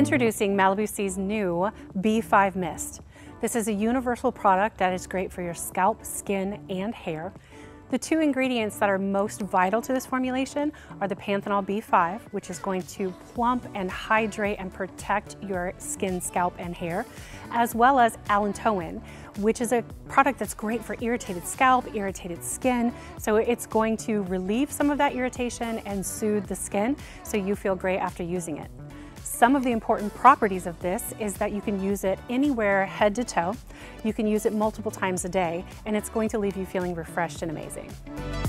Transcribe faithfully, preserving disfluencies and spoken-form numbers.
Introducing Malibu C's new B five Mist. This is a universal product that is great for your scalp, skin, and hair. The two ingredients that are most vital to this formulation are the panthenol B five, which is going to plump and hydrate and protect your skin, scalp, and hair, as well as Allantoin, which is a product that's great for irritated scalp, irritated skin. So it's going to relieve some of that irritation and soothe the skin so you feel great after using it. Some of the important properties of this is that you can use it anywhere head to toe. You can use it multiple times a day, and it's going to leave you feeling refreshed and amazing.